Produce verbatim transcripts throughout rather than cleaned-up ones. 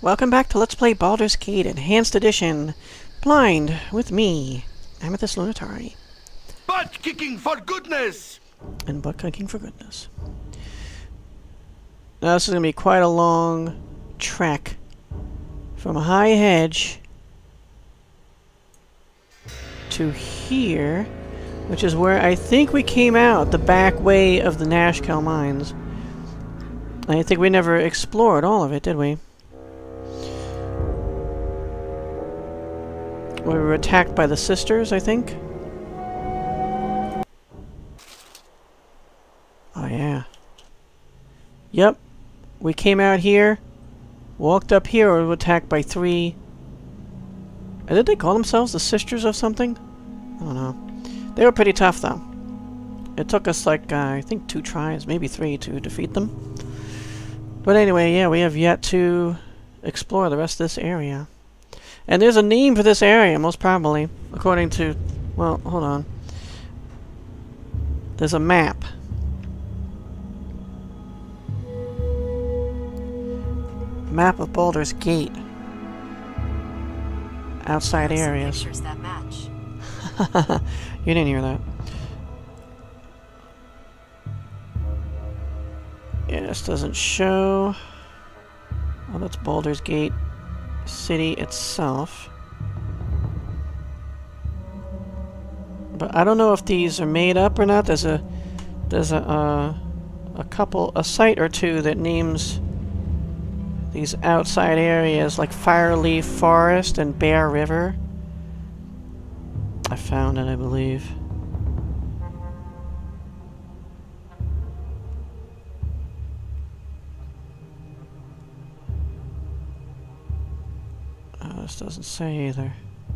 Welcome back to Let's Play Baldur's Gate Enhanced Edition. Blind with me, Amethyst Lunatari. Butt kicking for goodness! And butt kicking for goodness. Now this is going to be quite a long trek from High Hedge to here, which is where I think we came out, the back way of the Nashkel Mines. I think we never explored all of it, did we? We were attacked by the sisters, I think. Oh, yeah. Yep. We came out here, walked up here, and were attacked by three... Uh, did they call themselves the sisters of something? I don't know. They were pretty tough, though. It took us, like, uh, I think two tries, maybe three, to defeat them. But anyway, yeah, we have yet to explore the rest of this area. And there's a name for this area, most probably, according to... Well, hold on. There's a map. Map of Baldur's Gate. Outside areas. Pictures that match. You didn't hear that. Yeah, this doesn't show... Oh, that's Baldur's Gate city itself. But I don't know if these are made up or not. There's a there's a uh, a couple a site or two that names these outside areas like Fireleaf Forest and Bear River. I found it, I believe. Oh, this doesn't say either.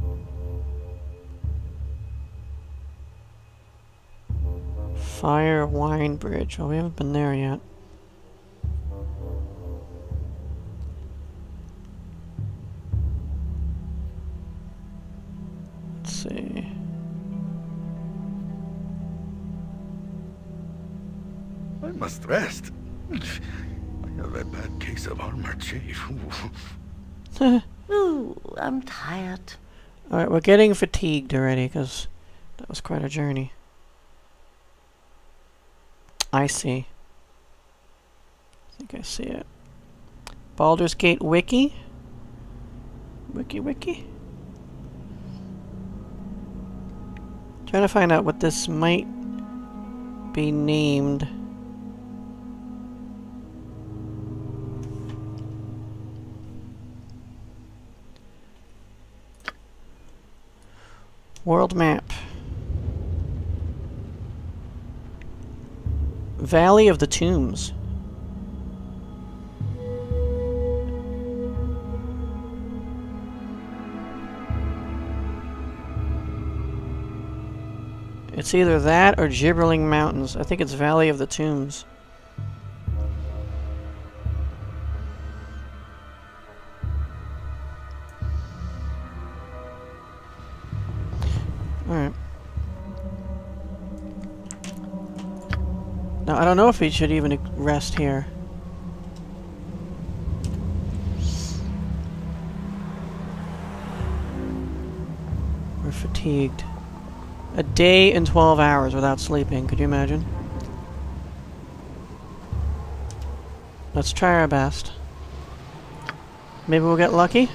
Fire Wine Bridge. Well, we haven't been there yet. Let's see. I must rest. I have a bad case of armor chafe. Ooh, I'm tired. Alright, we're getting fatigued already, because that was quite a journey. I see. I think I see it. Baldur's Gate Wiki? Wiki Wiki? Trying to find out what this might be named. World map. Valley of the Tombs. It's either that or Gibberling Mountains. I think it's Valley of the Tombs. Alright. Now, I don't know if we should even rest here. We're fatigued. A day and twelve hours without sleeping. Could you imagine? Let's try our best. Maybe we'll get lucky?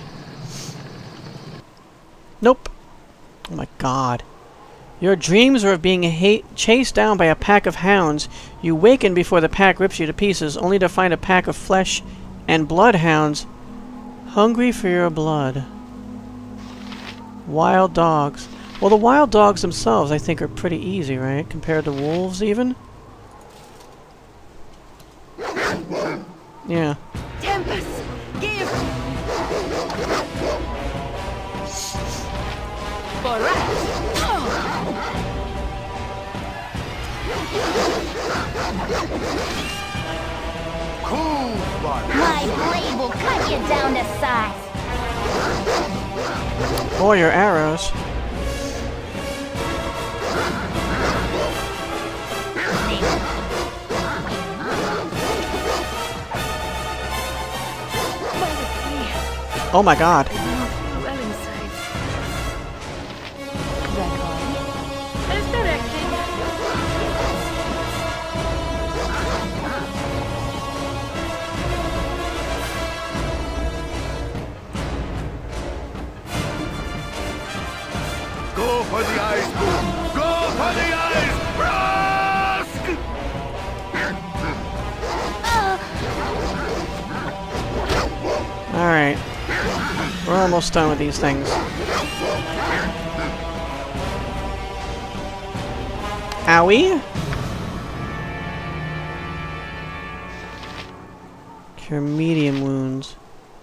Nope. Oh my god. Your dreams are of being ha chased down by a pack of hounds. You waken before the pack rips you to pieces, only to find a pack of flesh and bloodhounds hungry for your blood. Wild dogs. Well, the wild dogs themselves, I think, are pretty easy, right? Compared to wolves, even? Yeah. Tempest, give! Borat! Cool one. My blade will cut you down to size. Or your arrows. Oh my god. I do not feel well inside. Record. As directed. Go for the eyes, Boo! Go for the eyes! Rask! Alright. We're almost done with these things. Owie! Cure medium wounds.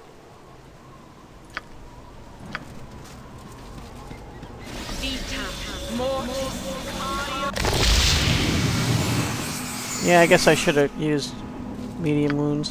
Yeah, I guess I should have used medium wounds.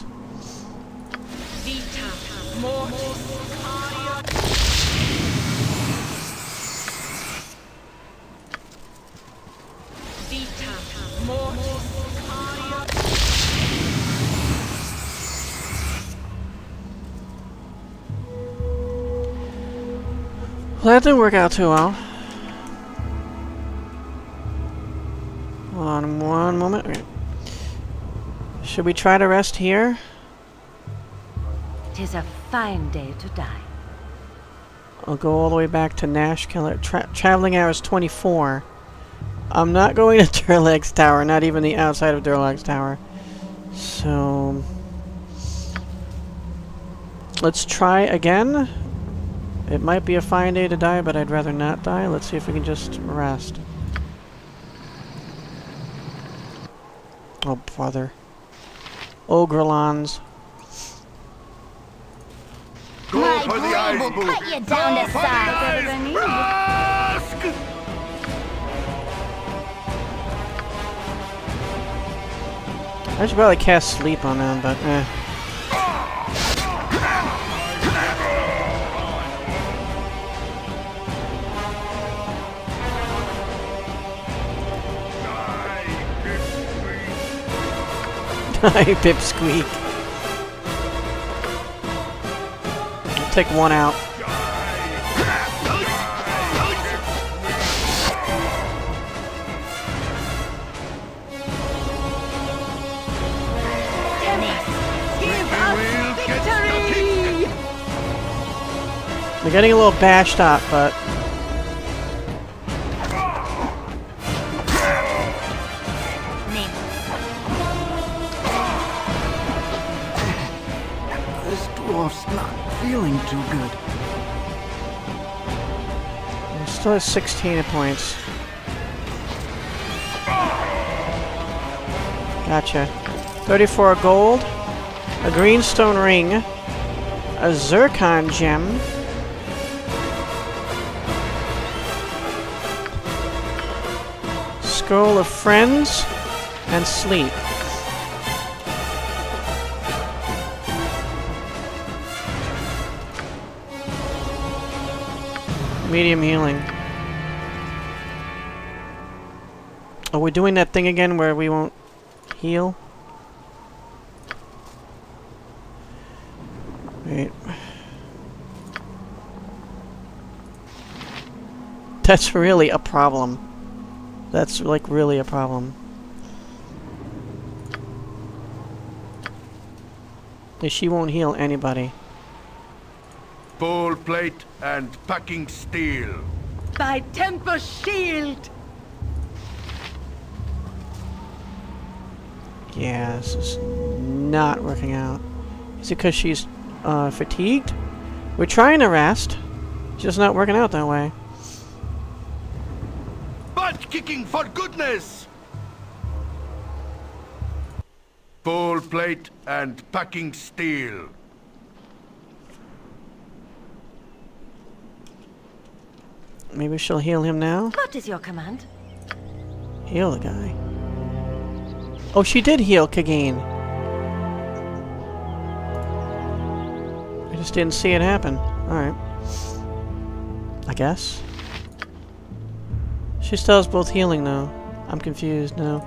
Well, that didn't work out too well. Hold on one moment. Okay. Should we try to rest here? Tis a fine day to die. I'll go all the way back to Nash Killer. Tra traveling hours twenty-four. I'm not going to Durlag's Tower, not even the outside of Durlag's Tower. So... let's try again. It might be a fine day to die, but I'd rather not die. Let's see if we can just rest. Oh, brother. Ogrelons. Go My for the blade eyes, will Boo! cut you down Go to for the size. eyes! Rask! I should probably cast sleep on them, but eh. Die, Pipsqueak. I'll take one out. Give us victory! They're getting a little bashed up, but... This dwarf's not feeling too good. He still has sixteen hit points. Gotcha. thirty-four gold, a greenstone ring, a zircon gem, scroll of friends, and sleep. Medium healing. Are we doing that thing again where we won't heal? Wait. That's really a problem. That's like really a problem. She won't heal anybody. Full plate and packing steel. By Temper Shield! Yeah, this is not working out. Is it because she's uh, fatigued? We're trying to rest. It's just not working out that way. Butt kicking for goodness! Full plate and packing steel. Maybe she'll heal him now? What is your command? Heal the guy. Oh, she did heal Kagane. I just didn't see it happen. Alright. I guess. She still has both healing, though. I'm confused now.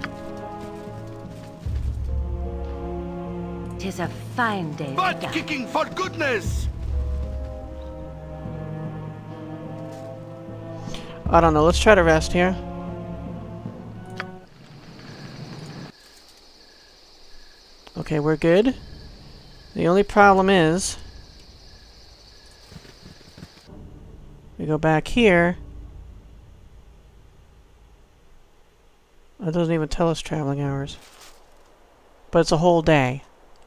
Tis a fine day to Butt die. kicking for goodness! I don't know. Let's try to rest here. Okay, we're good. The only problem is... we go back here. It doesn't even tell us traveling hours. But it's a whole day.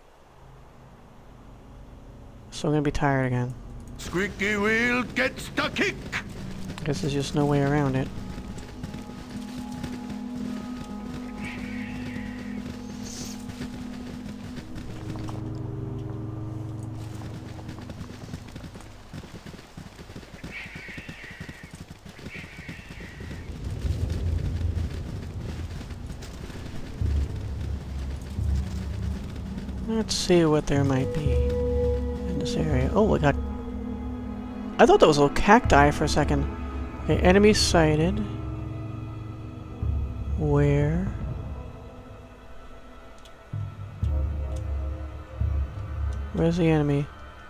So I'm gonna be tired again. Squeaky wheel gets the kick. Guess there's just no way around it. Let's see what there might be in this area. Oh, we got... I thought that was a little cacti for a second. Okay, enemy sighted. Where? Where's the enemy?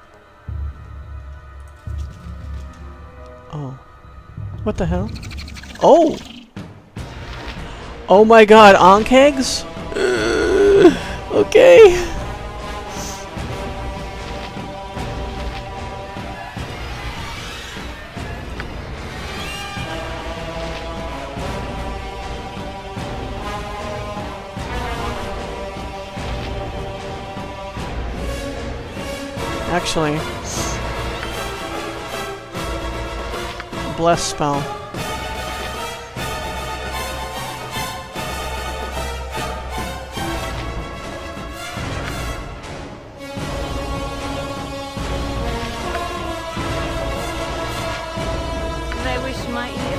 Oh. What the hell? Oh! Oh my god, Ankhegs? Okay. Actually, bless spell. I wish my ear.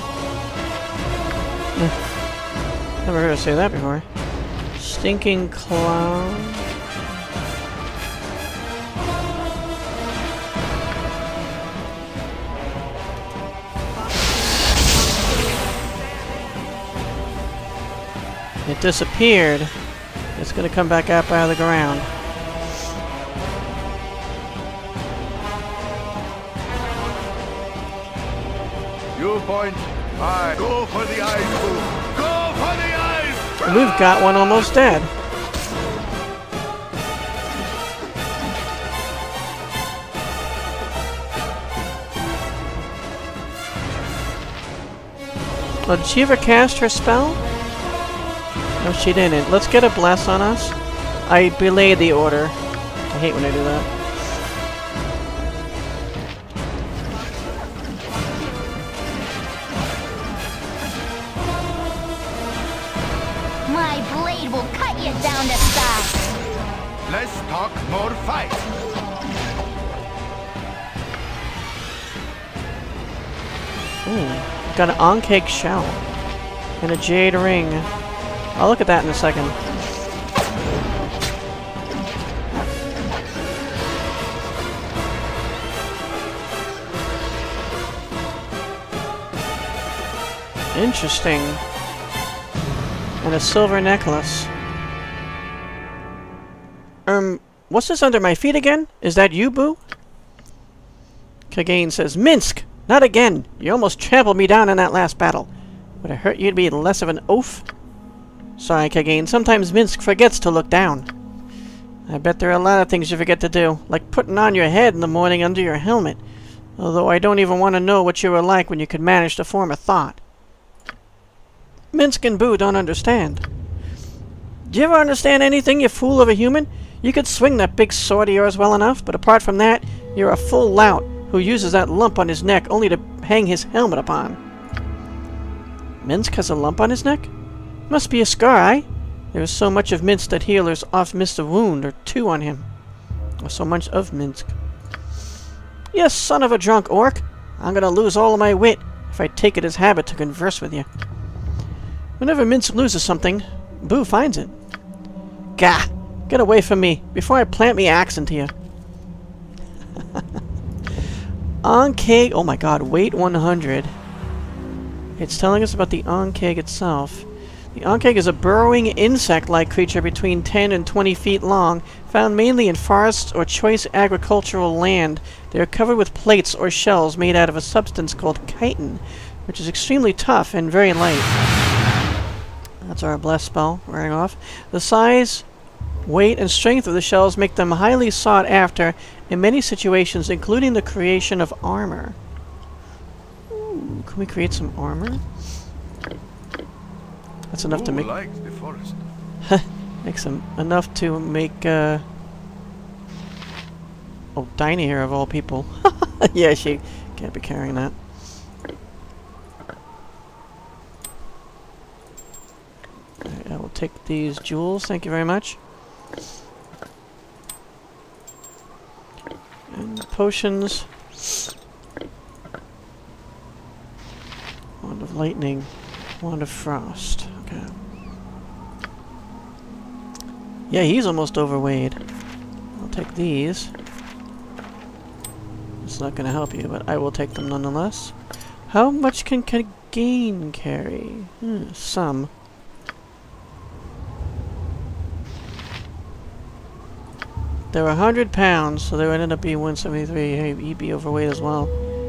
Never heard her say that before. Stinking clown. It disappeared. It's gonna come back up out of the ground. You point. I go for the eyes, Boo. Go for the eyes. And we've got one almost dead. Oh, did she ever cast her spell? No, she didn't. Let's get a bless on us. I belayed the order. I hate when I do that. My blade will cut you down to size. Let's talk more fight. Ooh, got an Ankheg shell and a jade ring. I'll look at that in a second. Interesting. And a silver necklace. Um, what's this under my feet again? Is that you, Boo? Kagain says, Minsk! Not again! You almost trampled me down in that last battle. Would it hurt you to be less of an oaf? Sorry, Kagain. Sometimes Minsk forgets to look down. I bet there are a lot of things you forget to do, like putting on your head in the morning under your helmet. Although I don't even want to know what you were like when you could manage to form a thought. Minsk and Boo don't understand. Do you ever understand anything, you fool of a human? You could swing that big sword of yours well enough, but apart from that, you're a full lout who uses that lump on his neck only to hang his helmet upon. Minsk has a lump on his neck? Must be a scar, eh? There is so much of Minsk that healers oft miss a wound or two on him. Or so much of Minsk. Yes, son of a drunk orc! I'm gonna lose all of my wit if I take it as habit to converse with you. Whenever Minsk loses something, Boo finds it. Gah! Get away from me before I plant me axe into you. Ankheg, oh my god, weight one hundred. It's telling us about the Ankheg itself. The Ankheg is a burrowing insect-like creature between ten and twenty feet long, found mainly in forests or choice agricultural land. They are covered with plates or shells made out of a substance called chitin, which is extremely tough and very light. That's our bless spell wearing off. The size, weight, and strength of the shells make them highly sought after in many situations, including the creation of armor. Ooh, can we create some armor? That's enough Who to make... likes the forest? Makes them enough to make, uh... oh, Dinah here of all people. Yeah, she can't be carrying that. Alright, I will take these jewels, thank you very much. And potions. Wand of lightning. Wand of frost. Okay. Yeah, he's almost overweight. I'll take these. It's not going to help you, but I will take them nonetheless. How much can Gain carry? Hmm, some. They were one hundred pounds, so they would end up being one seventy-three. Hey, he'd be overweight as well.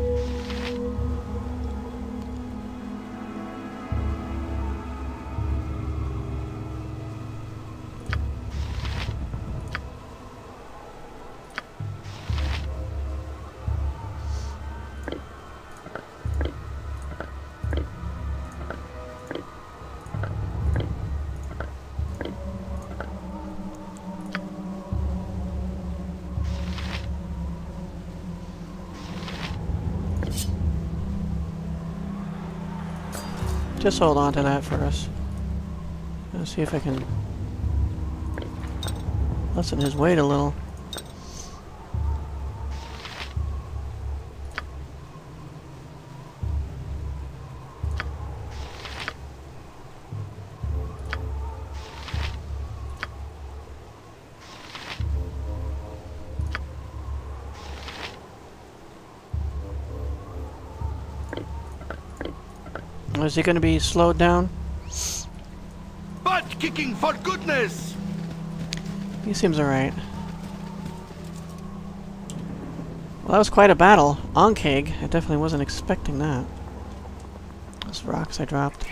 Just hold on to that for us. Let's see if I can lessen his weight a little. Is he going to be slowed down? Butt kicking for goodness! He seems alright. Well, that was quite a battle. Ankheg. I definitely wasn't expecting that. Those rocks I dropped.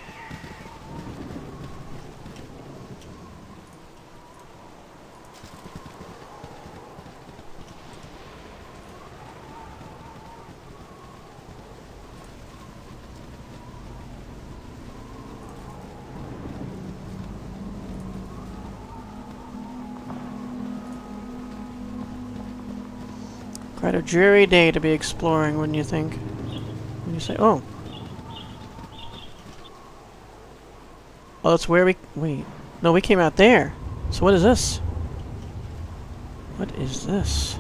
Quite a dreary day to be exploring, wouldn't you think? When you say, oh. Oh, that's where we... Wait. No, we came out there. So what is this? What is this?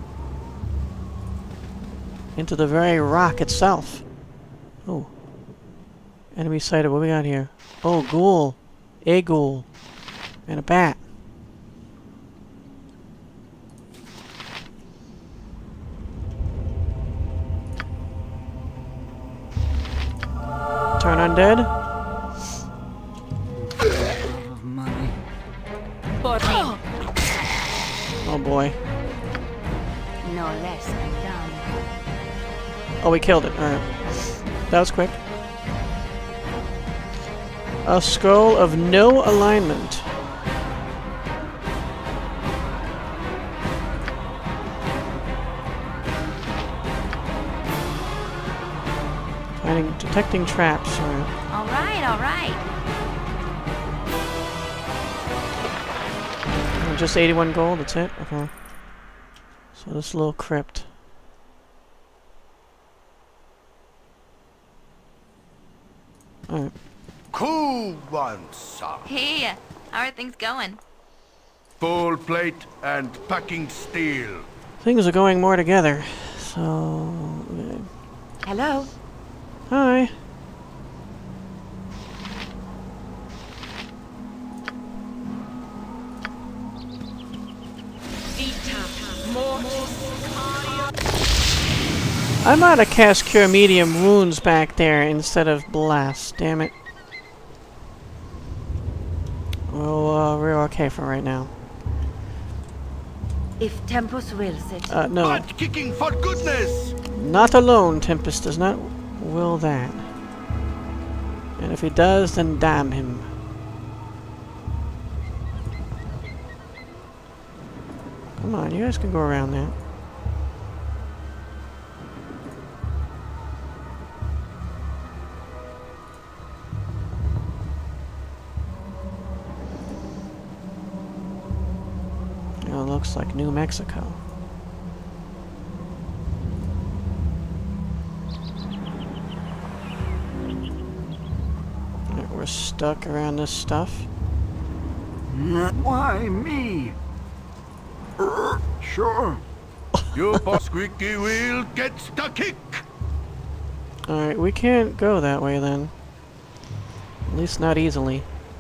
Into the very rock itself. Oh. Enemy sighted. What we got here? Oh, ghoul. A ghoul. And a bat. Turn undead. Money. Oh boy. No less than done. Oh, we killed it. Alright. That was quick. A scroll of no alignment. Finding, detecting traps. Alright. All right, all right. Oh, just eighty-one gold, that's it? Okay. So this little crypt. Alright. Cool one, sir. Hey, how are things going? Full plate and packing steel. Things are going more together. So... uh, Hello. hi. I might have cast Cure Medium Wounds back there instead of Blast. Damn it. Well, uh, we're okay for right now. If Tempus wills it. Uh, no. Butt kicking for goodness! Not alone. Tempest does not will that. And if he does, then damn him. Come on, you guys can go around that. It looks like New Mexico. Right, we're stuck around this stuff. Why me? Uh, sure. Your boss squeaky wheel gets the kick. Alright, we can't go that way then. At least not easily.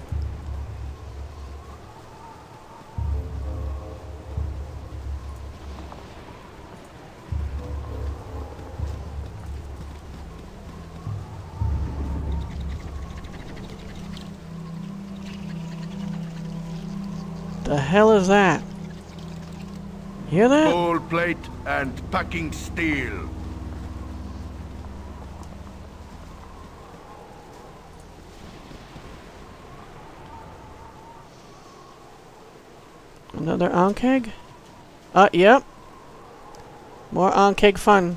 The hell is that? Hear that? Gold plate and packing steel. Another Ankheg? Uh, yep. More Ankheg fun.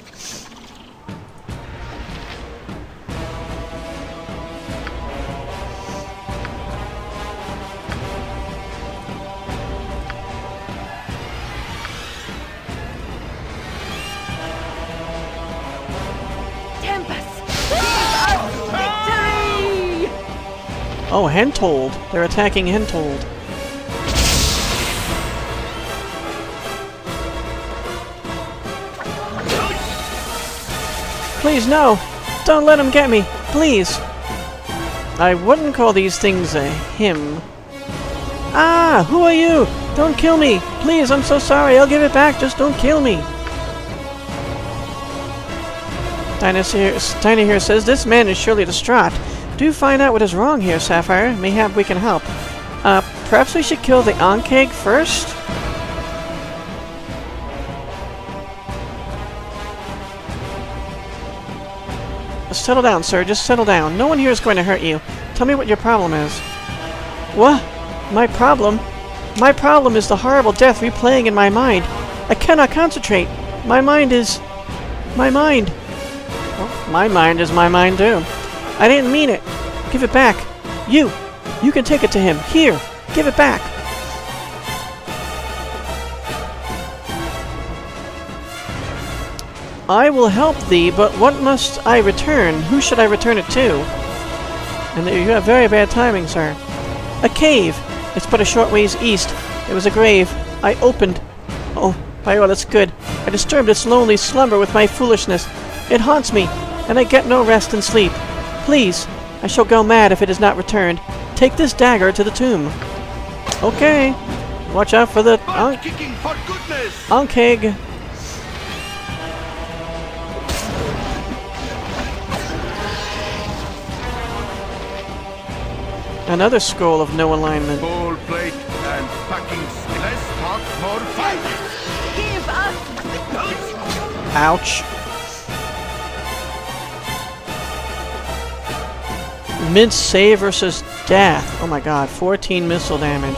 Oh, Hentold. They're attacking Hentold. Please, no! Don't let him get me! Please! I wouldn't call these things a him. Ah! Who are you? Don't kill me! Please, I'm so sorry. I'll give it back. Just don't kill me. Dinah here, Dinah here says, this man is surely distraught. Do find out what is wrong here, Sapphire. Mayhap we can help. Uh, perhaps we should kill the Ankheg first? Settle down, sir. Just settle down. No one here is going to hurt you. Tell me what your problem is. What? My problem? My problem is the horrible death replaying in my mind. I cannot concentrate. My mind is... My mind. Well, my mind is my mind, too. I didn't mean it. Give it back. You. You can take it to him. Here. Give it back. I will help thee, but what must I return? Who should I return it to? And you have very bad timing, sir. A cave. It's but a short ways east. It was a grave. I opened. Oh, by all that's good. I disturbed its lonely slumber with my foolishness. It haunts me, and I get no rest and sleep. Please, I shall go mad if it is not returned. Take this dagger to the tomb. Okay. Watch out for the An kicking for goodness. Ankheg. Another scroll of no alignment. Gold plate and packing steel. Less talk, more fight. Give us... Ouch. Mid save versus death. Oh my god, fourteen missile damage.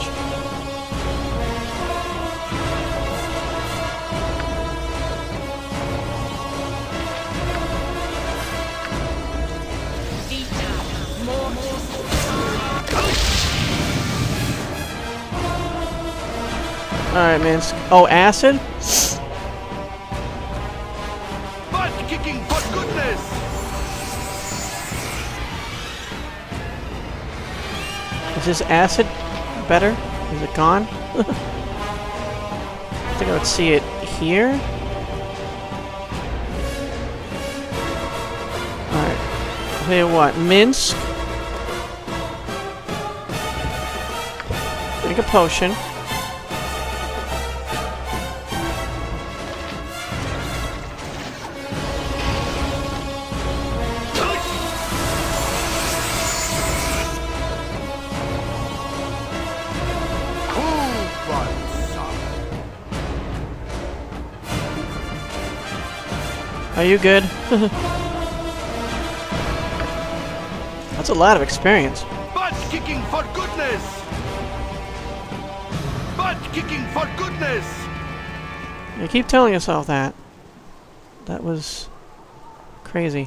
Alright, man. Oh, acid? Butt kicking for goodness. Is this acid better? Is it gone? I think I would see it here. Alright. I'll tell you what. Minsk. Make a potion. Are you good? I That's a lot of experience. Butt kicking for goodness! Butt kicking for goodness! You keep telling yourself that. That was crazy.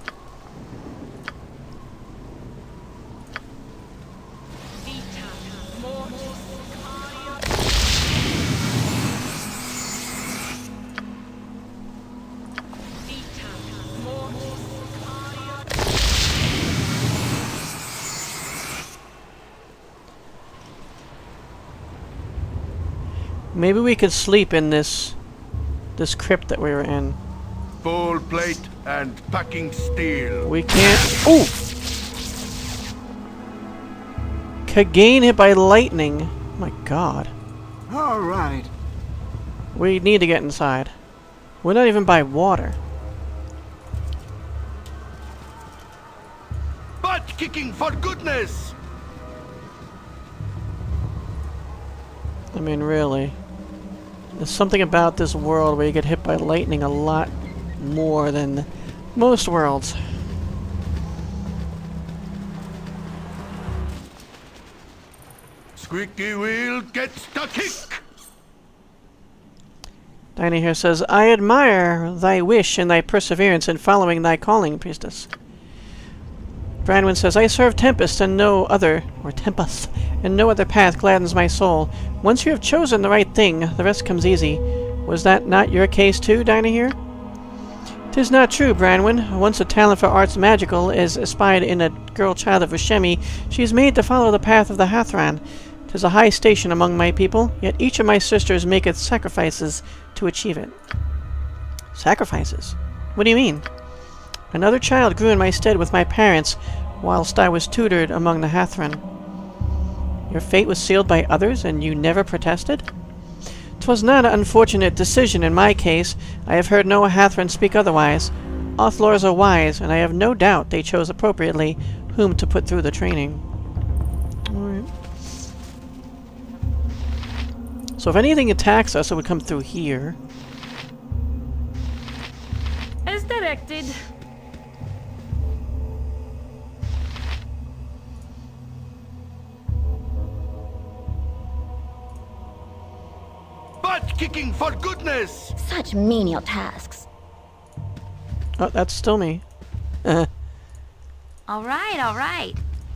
Maybe we could sleep in this this crypt that we were in. Full plate and packing steel. We can't. Ooh! Kagane hit by lightning. Oh my god. All right. We need to get inside. We're not even by water. Butt kicking for goodness! I mean, really. There's something about this world where you get hit by lightning a lot more than most worlds. Squeaky wheel gets the kick! Dinah here says, I admire thy wish and thy perseverance in following thy calling, priestess. Branwyn says, I serve Tempest and no other, or Tempest, and no other path gladdens my soul. Once you have chosen the right thing, the rest comes easy. Was that not your case too, Dinah here? 'Tis not true, Branwyn. Once a talent for arts magical is espied in a girl child of Ushemi, she is made to follow the path of the Hathran. 'Tis a high station among my people, yet each of my sisters maketh sacrifices to achieve it. Sacrifices? What do you mean? Another child grew in my stead with my parents, whilst I was tutored among the Hathran. Your fate was sealed by others, and you never protested? 'Twas not an unfortunate decision in my case. I have heard no Hathran speak otherwise. Othlors are wise, and I have no doubt they chose appropriately whom to put through the training. Alright. So if anything attacks us, it would come through here. As directed. Butt kicking for goodness! Such menial tasks. Oh, that's still me. All right, all right.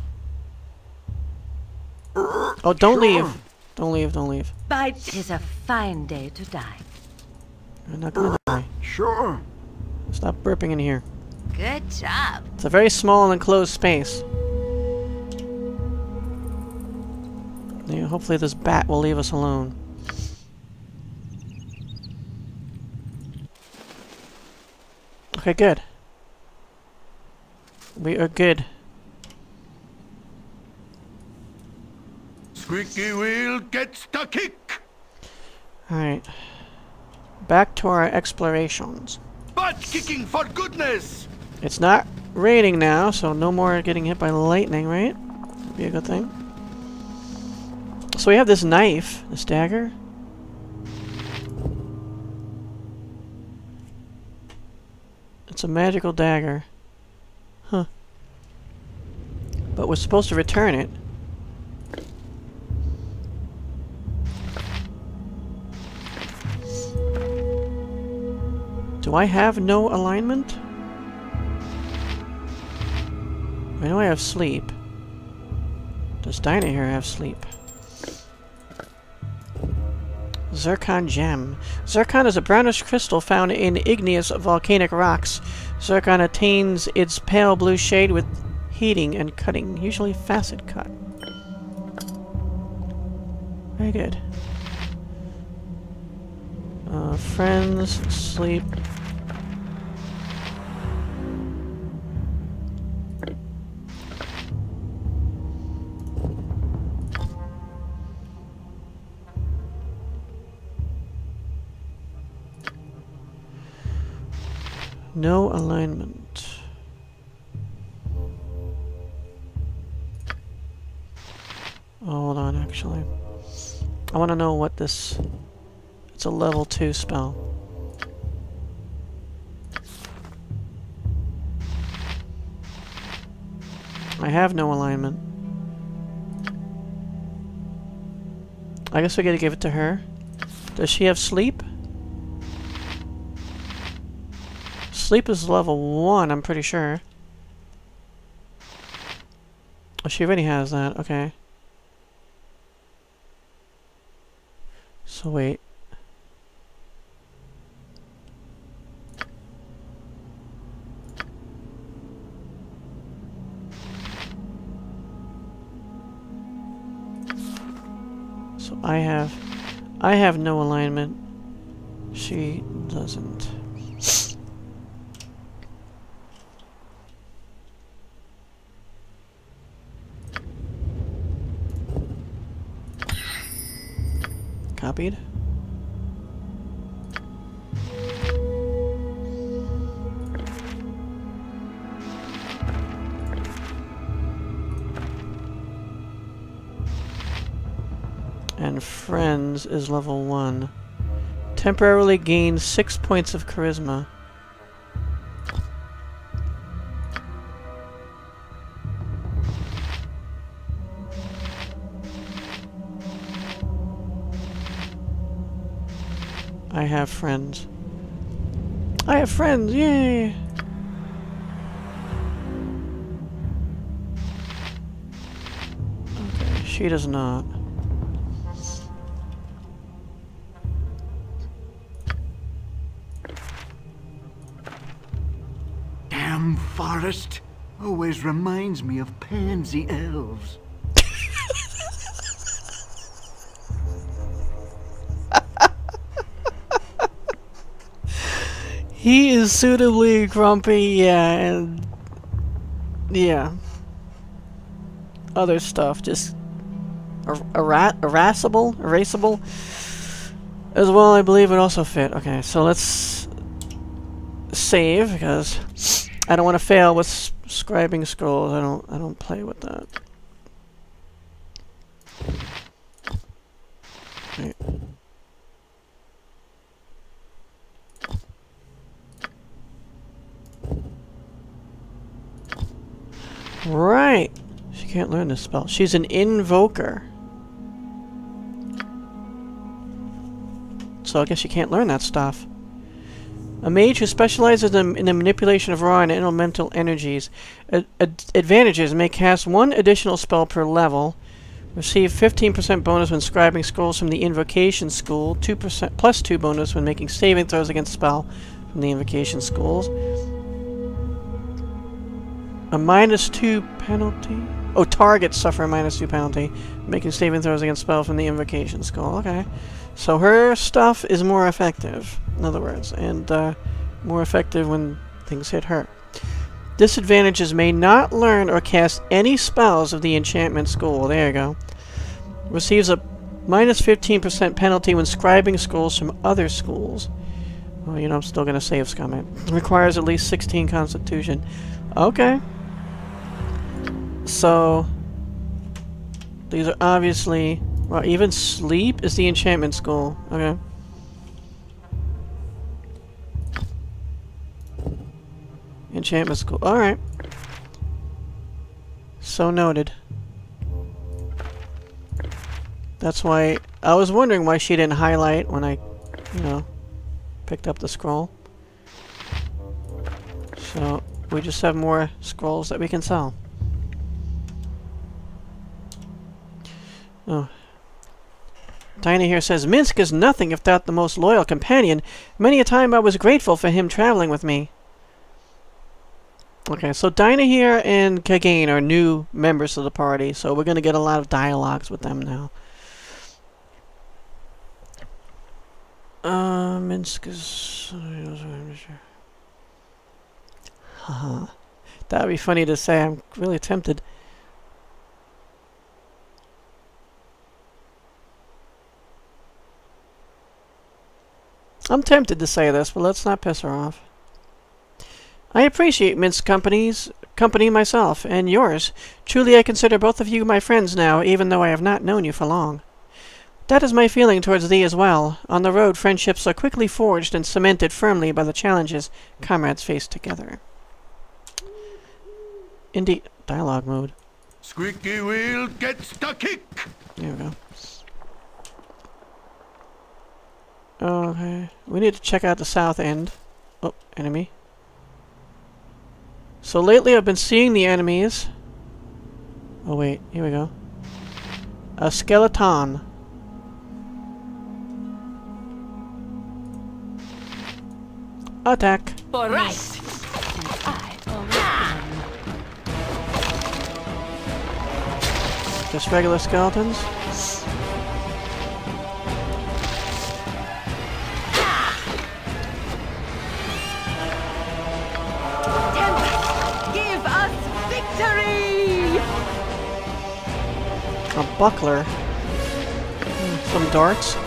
Oh, don't leave. Don't leave, don't leave. By 'tis a fine day to die. I'm not gonna die. Sure. Stop burping in here. Good job. It's a very small and enclosed space. Yeah, hopefully this bat will leave us alone. Okay, good. We are good. Squeaky wheel gets the kick! Alright. Back to our explorations. Butt kicking for goodness! It's not raining now, so no more getting hit by lightning, right? That'd be a good thing. So we have this knife, this dagger. It's a magical dagger. Huh. But we're supposed to return it. Do I have no alignment? I know I have sleep. Does Dinah here have sleep? Zircon gem. Zircon is a brownish crystal found in igneous volcanic rocks. Zircon attains its pale blue shade with heating and cutting, usually facet cut. Very good. Uh, friends, sleep. No alignment. Oh, hold on, actually. I want to know what this... It's a level two spell. I have no alignment. I guess we gotta give it to her. Does she have sleep? Sleep is level one, I'm pretty sure. Oh, she already has that, okay. So wait. So I have I have no alignment. She doesn't. Copied. And friends is level one. Temporarily gain six points of charisma. I have friends. I have friends, yay! Okay, she does not. Damn forest always reminds me of pansy elves. He is suitably grumpy, yeah, and yeah. Other stuff, just er era irascible, erasable as well. I believe it also fit. Okay, so let's save because I don't want to fail with scribing scrolls. I don't. I don't play with that. Right. Right. She can't learn this spell. She's an invoker. So I guess she can't learn that stuff. A mage who specializes in, in the manipulation of raw and elemental energies. A, a, advantages: may cast one additional spell per level. Receive fifteen percent bonus when scribing scrolls from the invocation school. two percent plus two bonus when making saving throws against spell from the invocation schools. A minus two penalty? Oh, targets suffer a minus two penalty. Making saving throws against spell from the invocation school. Okay. So her stuff is more effective, in other words, and uh, more effective when things hit her. Disadvantages: may not learn or cast any spells of the enchantment school. There you go. Receives a minus fifteen percent penalty when scribing scrolls from other schools. Well, you know, I'm still going to save scum it. Requires at least sixteen constitution. Okay. So, these are obviously... Well, even sleep is the enchantment school. Okay. Enchantment school. Alright. So noted. That's why... I was wondering why she didn't highlight when I, you know, picked up the scroll. So, we just have more scrolls that we can sell. Oh. Dinah here says, Minsk is nothing if not the most loyal companion. Many a time I was grateful for him traveling with me. Okay, so Dinah here and Kagain are new members of the party, so we're going to get a lot of dialogues with them now. Uh, Minsk is... Haha. That would be funny to say. I'm really tempted. I'm tempted to say this, but let's not piss her off. I appreciate Minsk company's company myself, and yours. Truly I consider both of you my friends now, even though I have not known you for long. That is my feeling towards thee as well. On the road, friendships are quickly forged and cemented firmly by the challenges comrades face together. Indeed. Dialogue mode. Squeaky wheel gets the kick. There we go. Okay, we need to check out the south end. Oh, enemy. So lately I've been seeing the enemies. Oh wait, here we go. A skeleton. Attack. All right. Just regular skeletons. Give us victory! A buckler. Hmm, some darts.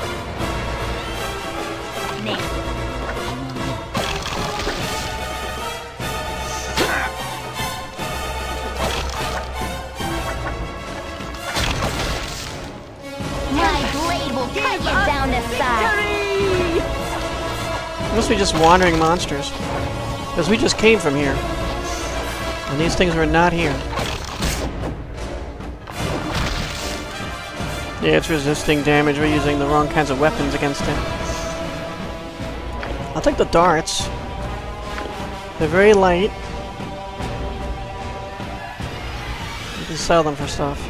My blade will cut you down to size. Must be just wandering monsters. Because we just came from here. And these things were not here. Yeah, it's resisting damage. We're using the wrong kinds of weapons against it. I'll take the darts. They're very light. You can sell them for stuff.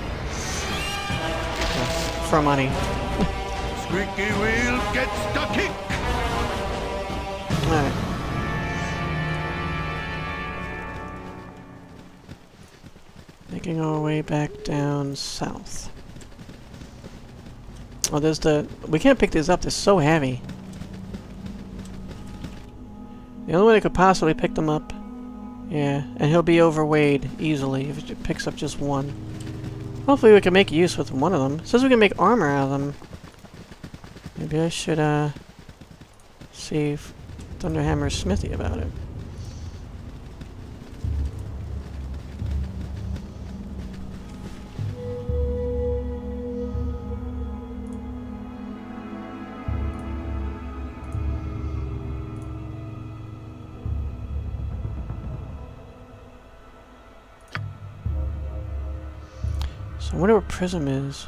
Yeah, for money. Squeaky wheel gets the kick. Alright. Making our way back down south. Oh, there's the... We can't pick these up, they're so heavy. The only way I could possibly pick them up... Yeah, and he'll be overweighted easily if it picks up just one. Hopefully we can make use with one of them. It says we can make armor out of them. Maybe I should, uh... see if Thunderhammer's smithy about it. So I wonder what Prism is.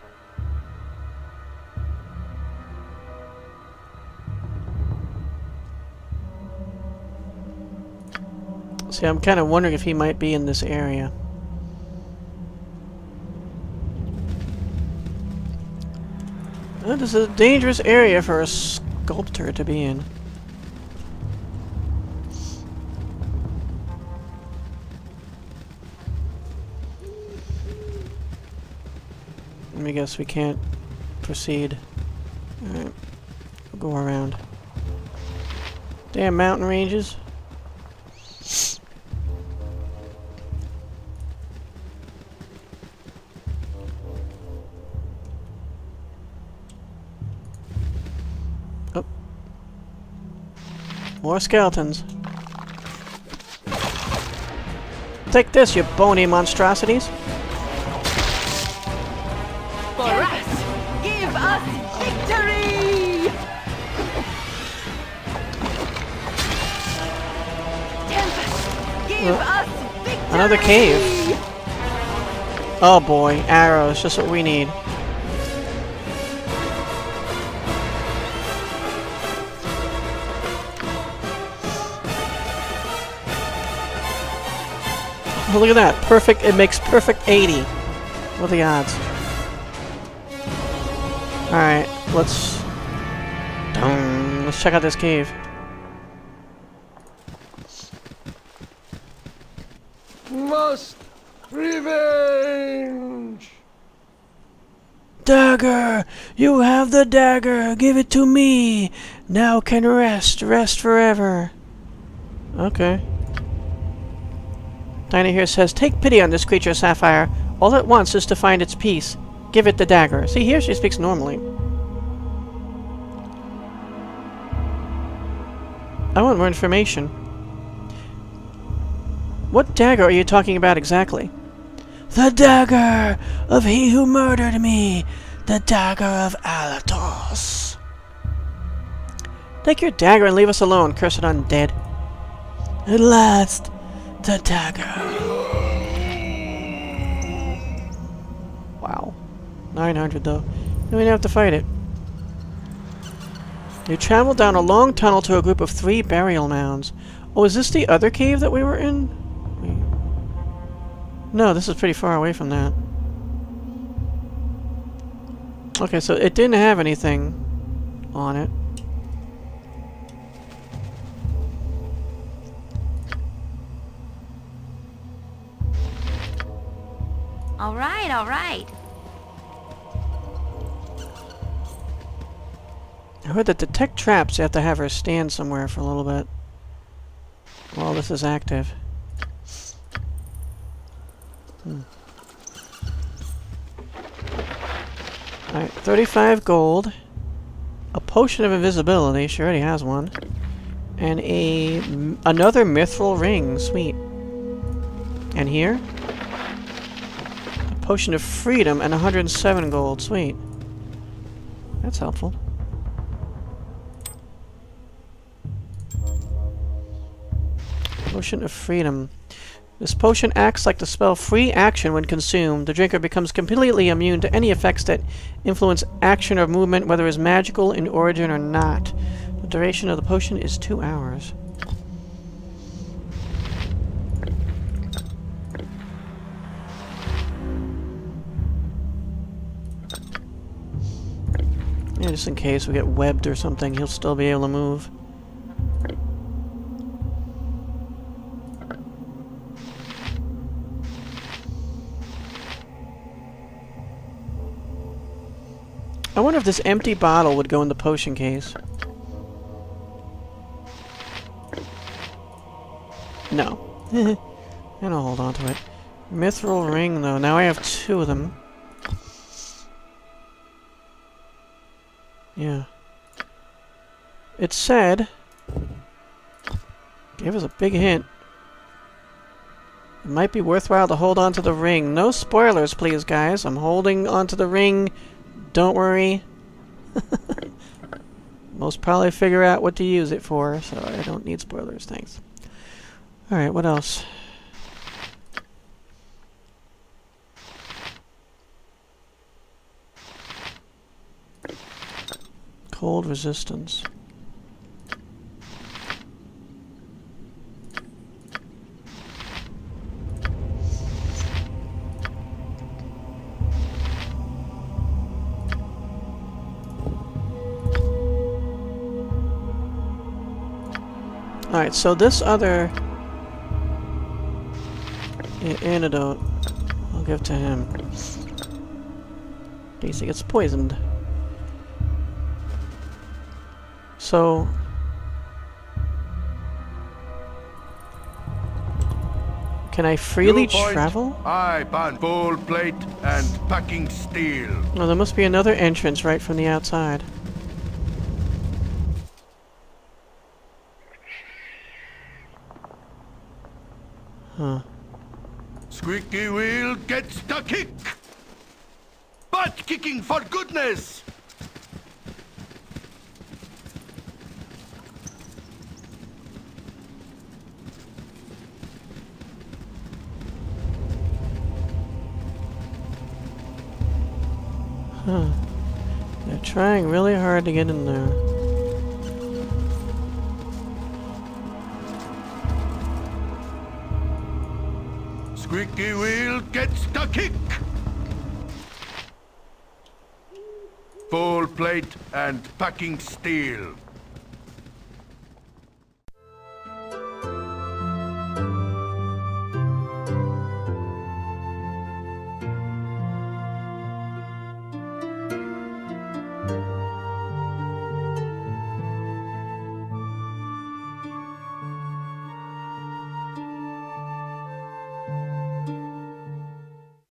See, I'm kind of wondering if he might be in this area. Uh, this is a dangerous area for a sculptor to be in. I guess we can't proceed. Alright, we'll go around. Damn mountain ranges. Oh. More skeletons. Take this, you bony monstrosities. Give us victory! Tempest, give Well, us victory! another cave. Oh boy, arrows, just what we need. Oh, look at that. Perfect, it makes perfect eighty. What are the odds? Alright, let's... Dum, let's check out this cave. Must revenge. Dagger! You have the dagger! Give it to me! Now can rest, rest forever. Okay. Dinah here says, take pity on this creature, Sapphire. All it wants is to find its peace. Give it the dagger. See, here she speaks normally. I want more information. What dagger are you talking about exactly? The dagger of he who murdered me. The dagger of Alatos. Take your dagger and leave us alone, cursed undead. At last, the dagger. nine hundred though. You don't have to fight it. You travel down a long tunnel to a group of three burial mounds. Oh, is this the other cave that we were in? No, this is pretty far away from that. Okay, so it didn't have anything on it. All right, all right. I heard that to detect traps, you have to have her stand somewhere for a little bit while this is active. Hmm. Alright, thirty-five gold, a potion of invisibility, she already has one, and a m another mithril ring, sweet. And here, a potion of freedom and one hundred seven gold, sweet. That's helpful. Potion of freedom. This potion acts like the spell free action when consumed. The drinker becomes completely immune to any effects that influence action or movement, whether it is magical in origin or not. The duration of the potion is two hours. Yeah, just in case we get webbed or something, he'll still be able to move. I wonder if this empty bottle would go in the potion case. No. And I'll hold on to it. Mithril ring, though. Now I have two of them. Yeah. It said... Gave us a big hint. It might be worthwhile to hold on to the ring. No spoilers, please, guys. I'm holding onto the ring. Don't worry. Most probably figure out what to use it for, so I don't need spoilers, thanks. Alright, what else? Cold resistance. Alright, so this other antidote I'll give to him. In case he gets poisoned. So... Can I freely travel? I ban full plate and packing steel. Oh, there must be another entrance right from the outside. Huh. Squeaky wheel gets the kick. Butt kicking for goodness. Huh. They're trying really hard to get in there. Squeaky wheel gets the kick. Full plate and packing steel.